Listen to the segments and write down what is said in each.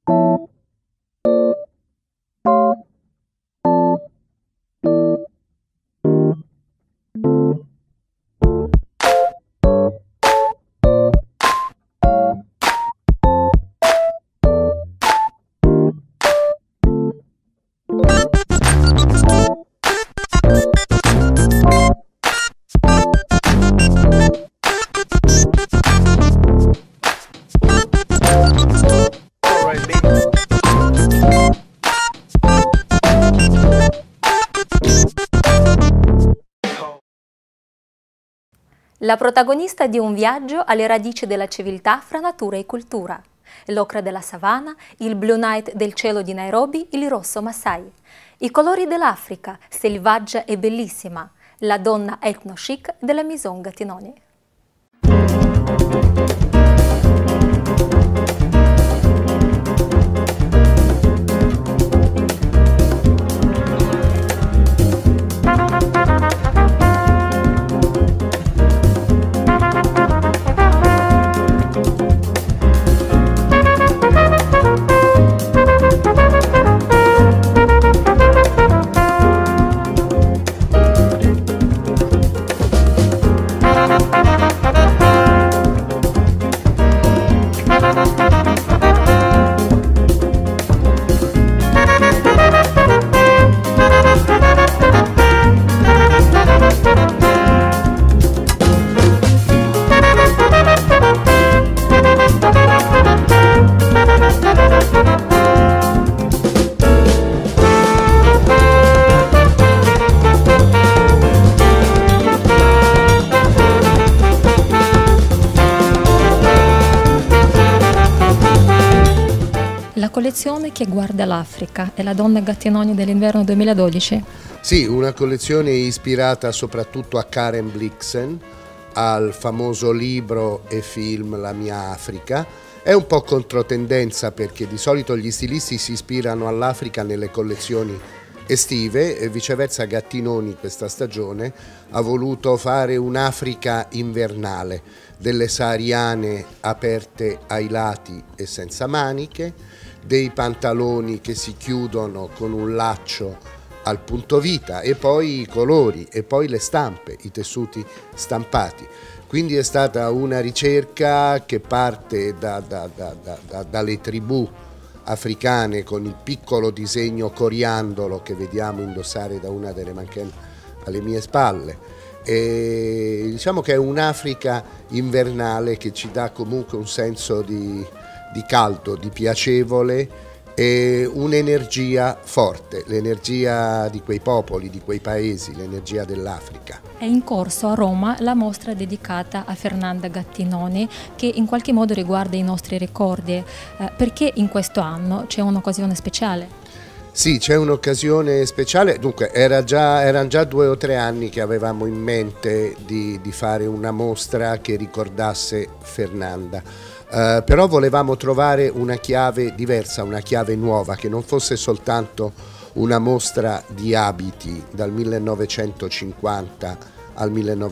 La protagonista di un viaggio alle radici della civiltà fra natura e cultura. L'ocra della savana, il blue night del cielo di Nairobi, il rosso Masai. I colori dell'Africa, selvaggia e bellissima. La donna etno-chic della Maison Gattinoni. La collezione che guarda l'Africa è la Donna Gattinoni dell'inverno 2012? Sì, una collezione ispirata soprattutto a Karen Blixen, al famoso libro e film La mia Africa. È un po' controtendenza perché di solito gli stilisti si ispirano all'Africa nelle collezioni estive e viceversa Gattinoni questa stagione ha voluto fare un'Africa invernale, delle sahariane aperte ai lati e senza maniche, dei pantaloni che si chiudono con un laccio al punto vita e poi i colori e poi le stampe, i tessuti stampati. Quindi è stata una ricerca che parte dalle tribù africane con il piccolo disegno coriandolo che vediamo indossare da una delle mannequin alle mie spalle. E diciamo che è un'Africa invernale che ci dà comunque un senso di caldo, di piacevole e un'energia forte, l'energia di quei popoli, di quei paesi, l'energia dell'Africa. È in corso a Roma la mostra dedicata a Fernanda Gattinoni che in qualche modo riguarda i nostri ricordi. Perché in questo anno c'è un'occasione speciale? Sì, c'è un'occasione speciale, dunque erano già 2 o 3 anni che avevamo in mente di fare una mostra che ricordasse Fernanda. Però volevamo trovare una chiave diversa, una chiave nuova, che non fosse soltanto una mostra di abiti dal 1950 al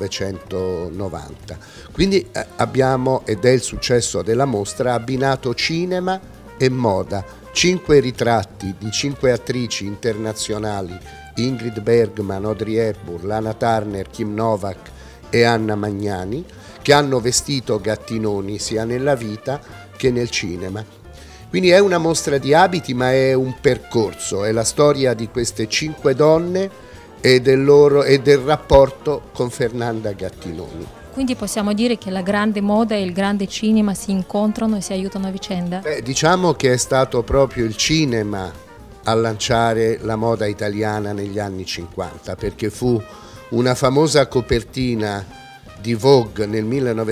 1990. Quindi abbiamo, ed è il successo della mostra, abbinato cinema e moda. 5 ritratti di 5 attrici internazionali, Ingrid Bergman, Audrey Hepburn, Lana Turner, Kim Novak e Anna Magnani, che hanno vestito Gattinoni sia nella vita che nel cinema. Quindi è una mostra di abiti, ma è un percorso, è la storia di queste 5 donne e del rapporto con Fernanda Gattinoni. Quindi possiamo dire che la grande moda e il grande cinema si incontrano e si aiutano a vicenda? Diciamo che è stato proprio il cinema a lanciare la moda italiana negli anni 50, perché fu una famosa copertina di Vogue nel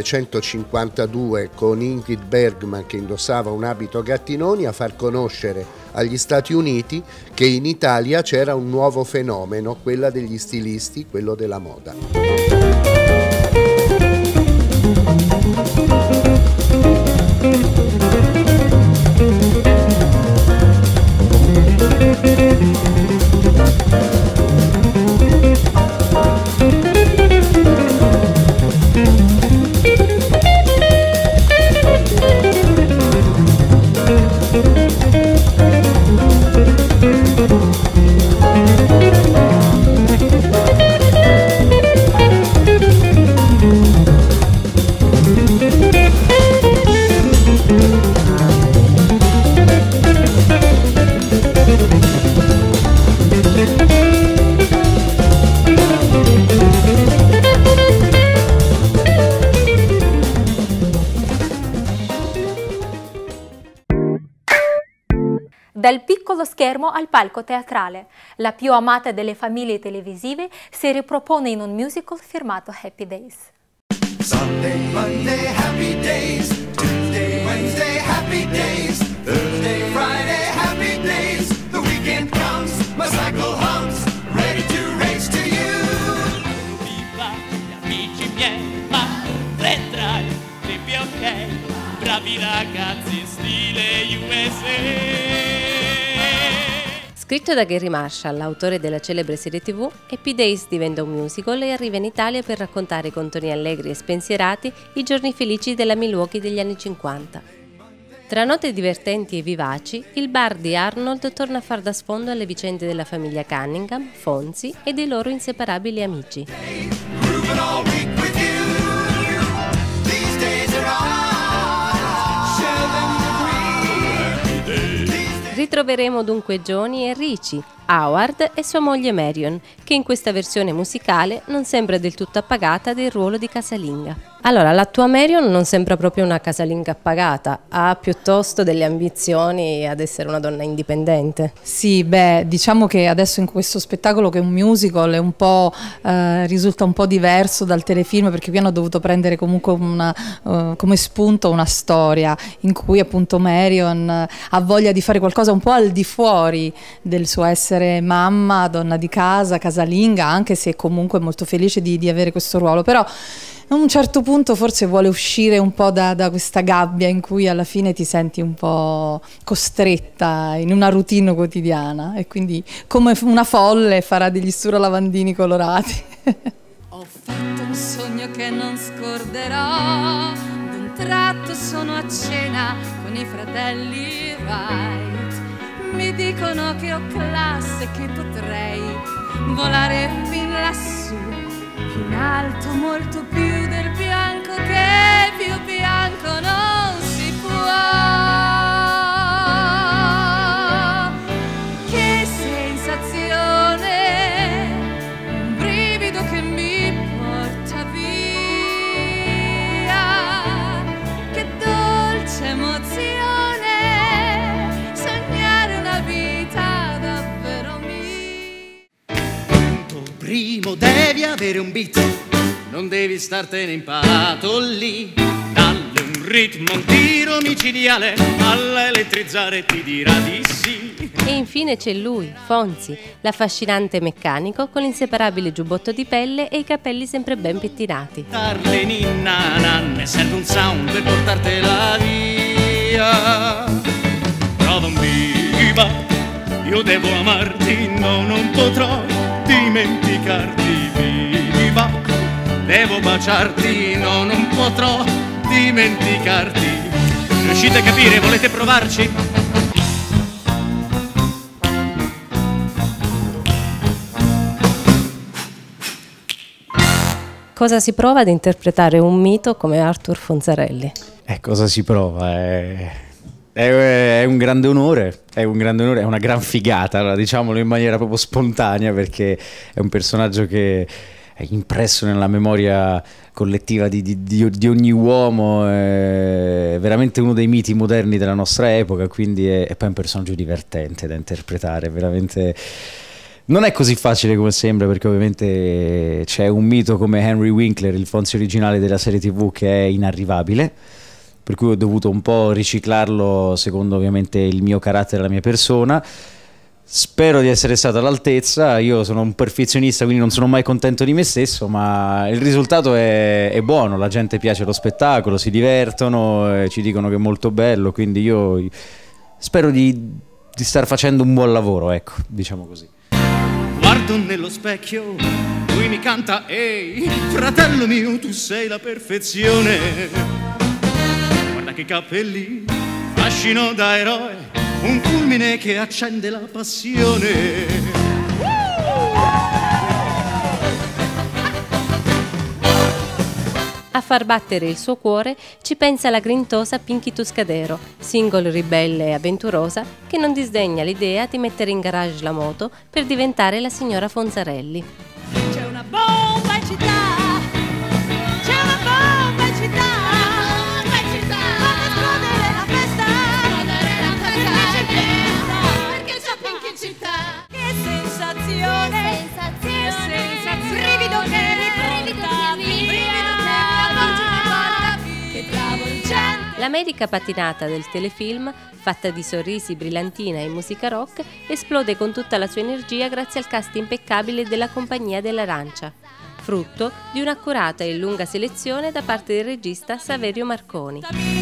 1952 con Ingrid Bergman che indossava un abito Gattinoni a far conoscere agli Stati Uniti che in Italia c'era un nuovo fenomeno, quella degli stilisti, quello della moda. Dal piccolo schermo al palco teatrale, la più amata delle famiglie televisive si ripropone in un musical firmato Happy Days. Sunday, Monday, happy days. Tuesday, Wednesday, happy days. Thursday, Friday, happy days. The weekend comes, my cycle hums, ready to race to you. Viva gli amici miei, ma vedrai, tempi ok, bravi ragazzi, stile USA. Scritto da Gary Marshall, autore della celebre serie TV, Happy Days diventa un musical e arriva in Italia per raccontare con toni allegri e spensierati i giorni felici della Milwaukee degli anni 50. Tra note divertenti e vivaci, il bar di Arnold torna a far da sfondo alle vicende della famiglia Cunningham, Fonzi e dei loro inseparabili amici. Ritroveremo dunque Johnny e Richie, Howard e sua moglie Marion, che in questa versione musicale non sembra del tutto appagata del ruolo di casalinga. Allora, la tua Marion non sembra proprio una casalinga appagata, ha piuttosto delle ambizioni ad essere una donna indipendente. Sì, beh, diciamo che adesso in questo spettacolo, che è un musical, è un po', risulta un po' diverso dal telefilm, perché qui hanno dovuto prendere comunque come spunto una storia in cui appunto Marion ha voglia di fare qualcosa un po' al di fuori del suo essere mamma, donna di casa, casalinga, anche se comunque è molto felice di avere questo ruolo, però a un certo punto forse vuole uscire un po' da questa gabbia in cui alla fine ti senti un po' costretta in una routine quotidiana, e quindi come una folle farà degli sturlavandini colorati. Ho fatto un sogno che non scorderò, d'un tratto sono a cena con i fratelli Wright. Mi dicono che ho classe, che potrei volare fin lassù, più in alto, molto più del bianco, che più bianco non si può. Che sensazione, un brivido che mi porta via, che dolce emozione, sognare una vita davvero mia. Primo devi avere un beat, non devi startene imparato lì. Dalle un ritmo, un tiro micidiale, all'elettrizzare ti dirà di sì. E infine c'è lui, Fonzi, l'affascinante meccanico con l'inseparabile giubbotto di pelle e i capelli sempre ben pettinati. Darle ninna nanne, serve un sound per portartela via. Prova un viva, io devo amarti, no, non potrò dimenticarti, viva, devo baciarti, no, non potrò dimenticarti. Riuscite a capire? Volete provarci? Cosa si prova ad interpretare un mito come Arthur Fonzarelli? Cosa si prova? È un grande onore, è una gran figata, allora, diciamolo in maniera proprio spontanea, perché è un personaggio che è impresso nella memoria collettiva di ogni uomo, è veramente uno dei miti moderni della nostra epoca, quindi è poi un personaggio divertente da interpretare, veramente. Non è così facile come sembra, perché ovviamente c'è un mito come Henry Winkler, il Fonzie originale della serie TV, che è inarrivabile, per cui ho dovuto un po' riciclarlo secondo ovviamente il mio carattere e la mia persona. Spero di essere stato all'altezza, io sono un perfezionista, quindi non sono mai contento di me stesso, ma il risultato è buono, la gente piace lo spettacolo, si divertono, ci dicono che è molto bello, quindi io spero di star facendo un buon lavoro, ecco, diciamo così. Guardo nello specchio, lui mi canta, ehi, fratello mio, tu sei la perfezione. Guarda che capelli, fascino da eroe, un fulmine che accende la passione. A far battere il suo cuore ci pensa la grintosa Pinky Tuscadero, single ribelle e avventurosa che non disdegna l'idea di mettere in garage la moto per diventare la signora Fonzarelli. C'è una bomba in città, c'è una bomba in città, fa esplodere la festa, c'è fiesta. L'America patinata del telefilm, fatta di sorrisi, brillantina e musica rock, esplode con tutta la sua energia grazie al cast impeccabile della Compagnia dell'Arancia, frutto di un'accurata e lunga selezione da parte del regista Saverio Marconi.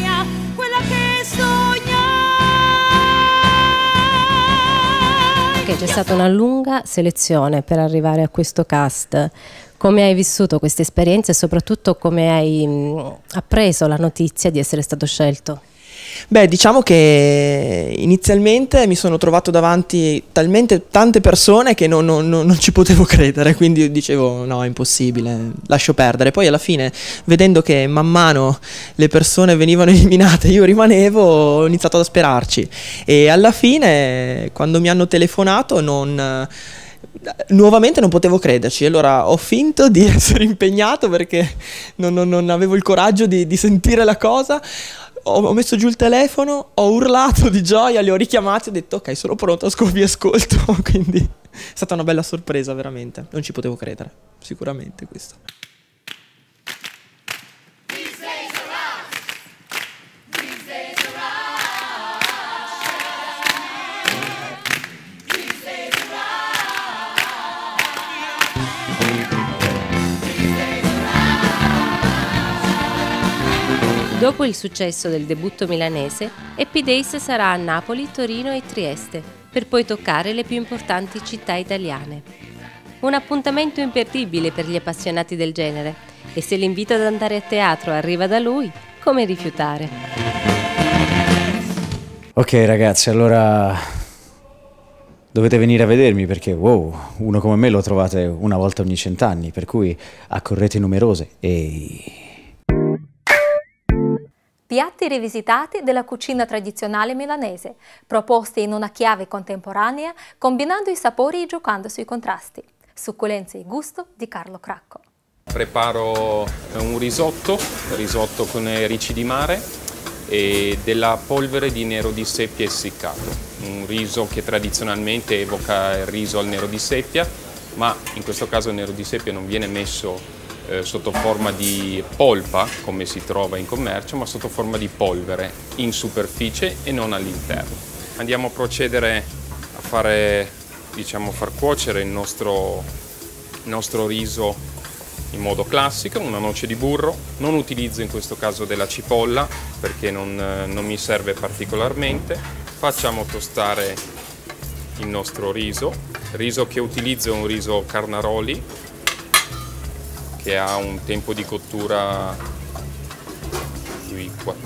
Ok, c'è stata una lunga selezione per arrivare a questo cast. Come hai vissuto questa esperienza e soprattutto come hai appreso la notizia di essere stato scelto? Beh, diciamo che inizialmente mi sono trovato davanti talmente tante persone che non ci potevo credere, quindi dicevo no, è impossibile, lascio perdere. Poi alla fine, vedendo che man mano le persone venivano eliminate, io rimanevo, ho iniziato ad sperarci. E alla fine, quando mi hanno telefonato, nuovamente non potevo crederci, allora ho finto di essere impegnato perché non avevo il coraggio di sentire la cosa. Ho messo giù il telefono, ho urlato di gioia, li ho richiamati, ho detto ok, sono pronto, vi ascolto. Quindi è stata una bella sorpresa, veramente, non ci potevo credere, sicuramente questo. Dopo il successo del debutto milanese, Happy Days sarà a Napoli, Torino e Trieste, per poi toccare le più importanti città italiane. Un appuntamento imperdibile per gli appassionati del genere, e se l'invito ad andare a teatro arriva da lui, come rifiutare? Ok ragazzi, allora dovete venire a vedermi perché wow, uno come me lo trovate una volta ogni 100 anni, per cui accorrete numerose e... Piatti rivisitati della cucina tradizionale milanese, proposti in una chiave contemporanea, combinando i sapori e giocando sui contrasti. Succulenza e gusto di Carlo Cracco. Preparo un risotto con ricci di mare e della polvere di nero di seppia essiccato. Un riso che tradizionalmente evoca il riso al nero di seppia, ma in questo caso il nero di seppia non viene messo sotto forma di polpa, come si trova in commercio, ma sotto forma di polvere in superficie e non all'interno. Andiamo a procedere a far cuocere il nostro riso in modo classico, una noce di burro. Non utilizzo in questo caso della cipolla perché non mi serve particolarmente. Facciamo tostare il nostro riso. Il riso che utilizzo è un riso Carnaroli, che ha un tempo di cottura sui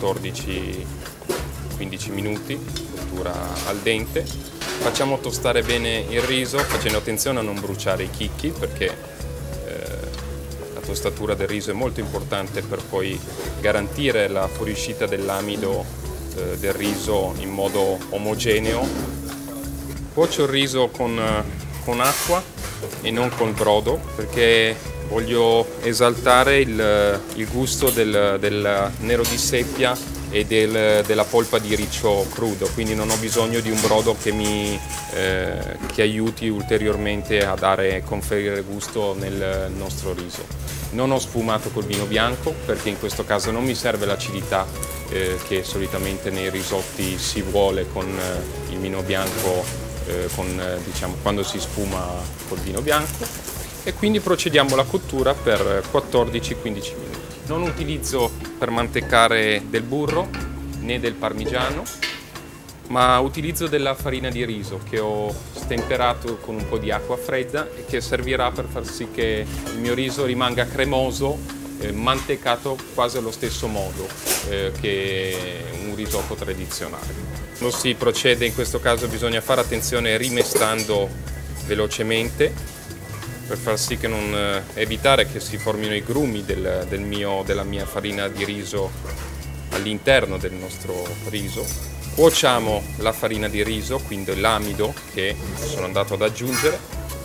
14-15 minuti, cottura al dente. Facciamo tostare bene il riso facendo attenzione a non bruciare i chicchi perché la tostatura del riso è molto importante per poi garantire la fuoriuscita dell'amido del riso in modo omogeneo. Cuocio il riso con acqua e non col brodo perché voglio esaltare il gusto del nero di seppia e della polpa di riccio crudo, quindi non ho bisogno di un brodo che aiuti ulteriormente a conferire gusto nel nostro riso. Non ho sfumato col vino bianco perché in questo caso non mi serve l'acidità che solitamente nei risotti si vuole con il vino bianco, quando si sfuma col vino bianco. E quindi procediamo alla cottura per 14-15 minuti. Non utilizzo per mantecare del burro né del parmigiano, ma utilizzo della farina di riso che ho stemperato con un po' di acqua fredda e che servirà per far sì che il mio riso rimanga cremoso, mantecato quasi allo stesso modo che un risotto tradizionale. Quando si procede in questo caso bisogna fare attenzione rimestando velocemente per far sì che evitare che si formino i grumi della mia farina di riso all'interno del nostro riso. Cuociamo la farina di riso, quindi l'amido che sono andato ad aggiungere.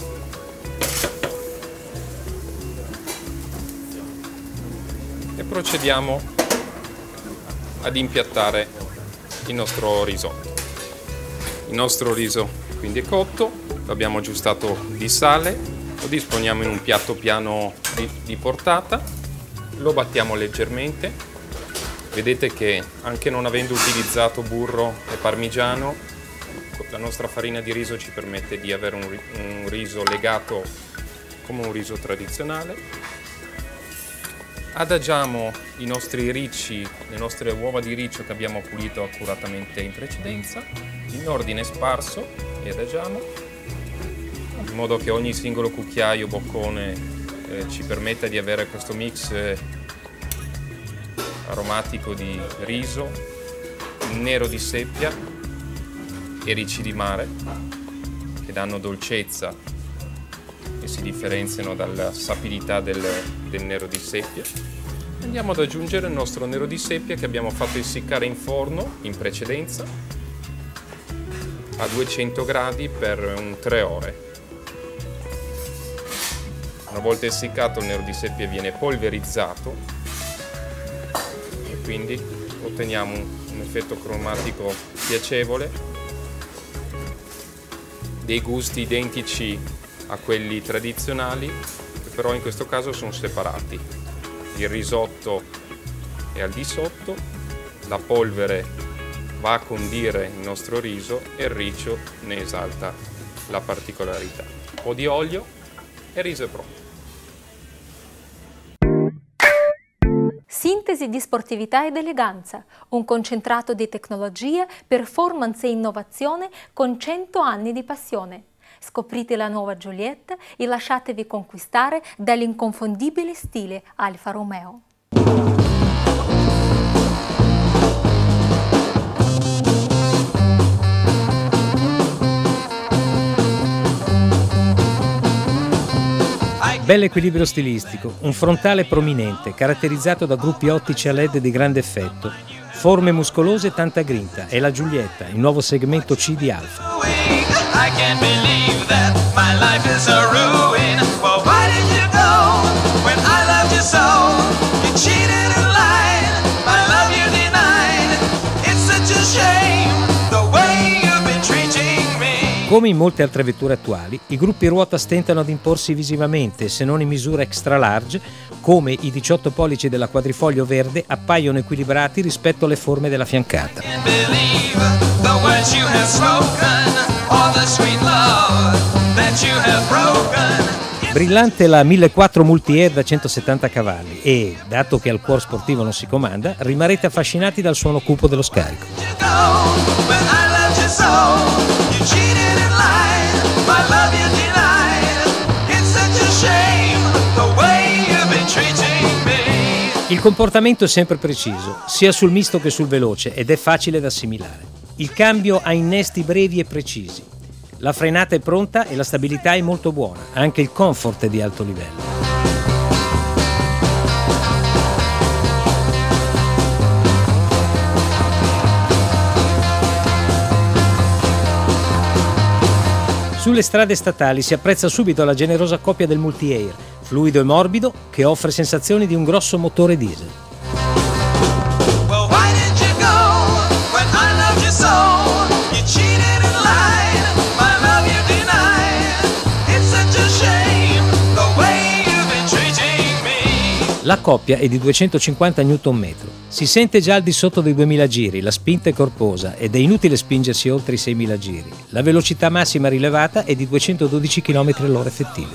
E procediamo ad impiattare il nostro risotto. Il nostro riso quindi è cotto, lo abbiamo aggiustato di sale. Lo disponiamo in un piatto piano di portata, lo battiamo leggermente Vedete che anche non avendo utilizzato burro e parmigiano, la nostra farina di riso ci permette di avere un riso legato come un riso tradizionale. Adagiamo i nostri ricci, le nostre uova di riccio che abbiamo pulito accuratamente in precedenza, in ordine sparso, e adagiamo, in modo che ogni singolo cucchiaio, boccone ci permetta di avere questo mix aromatico di riso, nero di seppia e ricci di mare, che danno dolcezza e si differenziano dalla sapidità del nero di seppia. Andiamo ad aggiungere il nostro nero di seppia che abbiamo fatto essiccare in forno in precedenza a 200 gradi per 3 ore. Una volta essiccato il nero di seppia viene polverizzato e quindi otteniamo un effetto cromatico piacevole, dei gusti identici a quelli tradizionali, che però in questo caso sono separati. Il risotto è al di sotto, la polvere va a condire il nostro riso e il riccio ne esalta la particolarità. Un po' di olio e il riso è pronto. Sintesi di sportività ed eleganza, un concentrato di tecnologie, performance e innovazione con 100 anni di passione. Scoprite la nuova Giulietta e lasciatevi conquistare dall'inconfondibile stile Alfa Romeo. Bell'equilibrio stilistico, un frontale prominente, caratterizzato da gruppi ottici a LED di grande effetto, forme muscolose e tanta grinta. È la Giulietta, il nuovo segmento C di Alfa. Come in molte altre vetture attuali, i gruppi ruota stentano ad imporsi visivamente, se non in misura extra large, come i 18 pollici della quadrifoglio verde appaiono equilibrati rispetto alle forme della fiancata. Brillante la 1400 Multi-Air da 170 cavalli e, dato che al cuor sportivo non si comanda, rimarrete affascinati dal suono cupo dello scarico. Il comportamento è sempre preciso, sia sul misto che sul veloce, ed è facile da assimilare. Il cambio ha innesti brevi e precisi. La frenata è pronta e la stabilità è molto buona, anche il comfort è di alto livello. Sulle strade statali si apprezza subito la generosa coppia del Multi-Air, fluido e morbido, che offre sensazioni di un grosso motore diesel. La coppia è di 250 Nm. Si sente già al di sotto dei 2000 giri, la spinta è corposa ed è inutile spingersi oltre i 6000 giri. La velocità massima rilevata è di 212 km/h effettivi.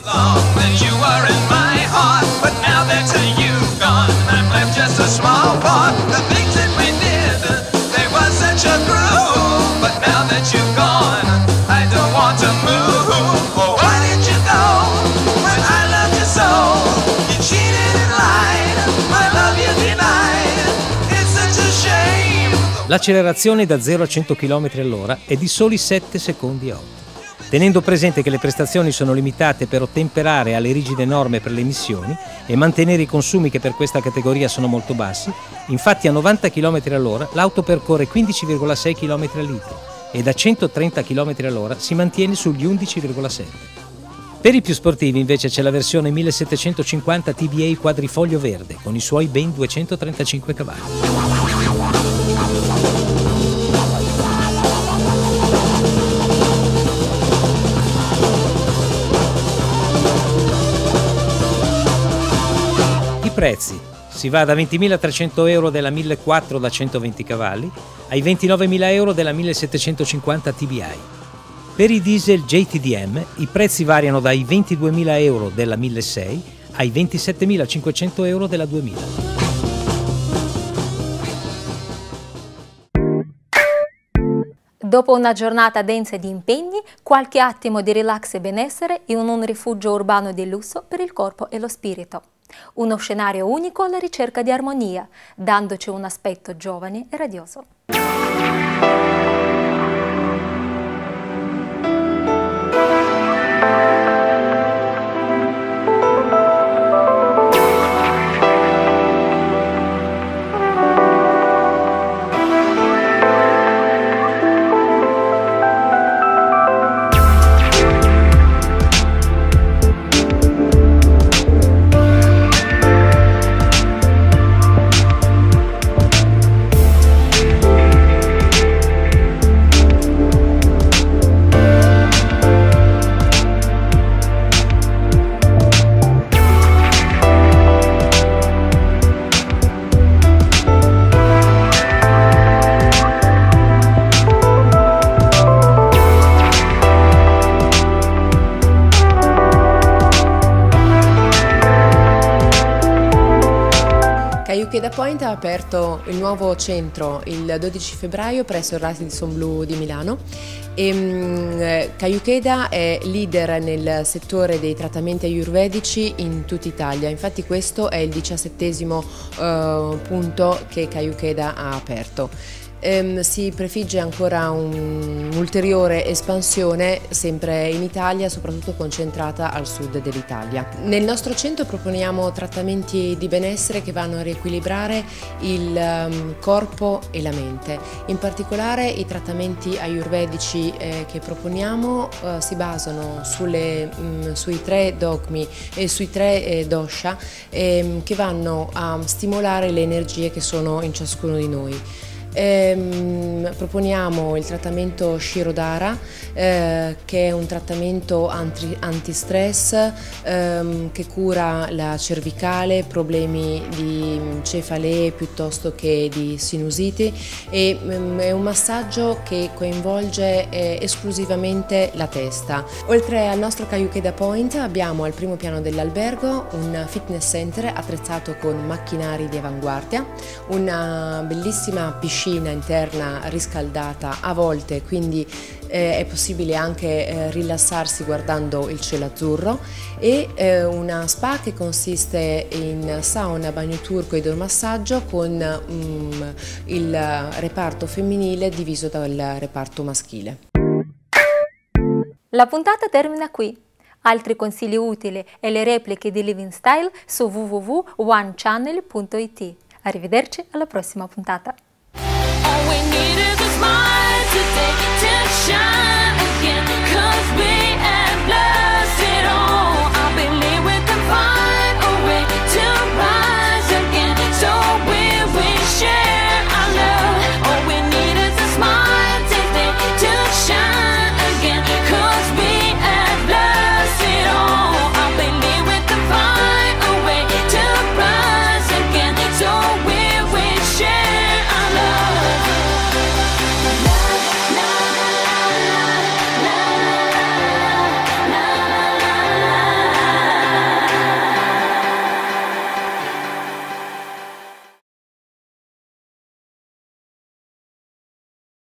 L'accelerazione da 0 a 100 km/h è di soli 7 secondi 8. Tenendo presente che le prestazioni sono limitate per ottemperare alle rigide norme per le emissioni e mantenere i consumi che per questa categoria sono molto bassi, infatti a 90 km/h l'auto percorre 15,6 km/l e da 130 km/h si mantiene sugli 11,7. Per i più sportivi invece c'è la versione 1750 TBA quadrifoglio verde con i suoi ben 235 cavalli. I prezzi. Si va da 20.300 euro della 1.400 da 120 cavalli ai 29.000 euro della 1.750 TBI. Per i diesel JTDM i prezzi variano dai 22.000 euro della 1.600 ai 27.500 euro della 2.000. Dopo una giornata densa di impegni, qualche attimo di relax e benessere in un rifugio urbano di lusso per il corpo e lo spirito. Uno scenario unico alla ricerca di armonia, dandoci un aspetto giovane e radioso. Cayuqueda Point ha aperto il nuovo centro il 12 febbraio presso il Radisson Blu di Milano. Cayuqueda è leader nel settore dei trattamenti ayurvedici in tutta Italia, infatti questo è il 17° punto che Cayuqueda ha aperto. Si prefigge ancora un'ulteriore espansione sempre in Italia, soprattutto concentrata al sud dell'Italia. Nel nostro centro proponiamo trattamenti di benessere che vanno a riequilibrare il corpo e la mente. In particolare i trattamenti ayurvedici che proponiamo si basano sui 3 dogmi e sui 3 dosha che vanno a stimolare le energie che sono in ciascuno di noi. Proponiamo il trattamento Shirodhara, che è un trattamento antistress che cura la cervicale, problemi di cefalee piuttosto che di sinusiti, e è un massaggio che coinvolge esclusivamente la testa. Oltre al nostro Cayuqueda Point abbiamo al primo piano dell'albergo un fitness center attrezzato con macchinari di avanguardia, una bellissima piscina interna riscaldata a volte, quindi è possibile anche rilassarsi guardando il cielo azzurro, e una spa che consiste in sauna, bagno turco e idromassaggio con il reparto femminile diviso dal reparto maschile. La puntata termina qui. Altri consigli utili e le repliche di Living Style su www.onechannel.it. Arrivederci alla prossima puntata. All we need is a smile to take attention again.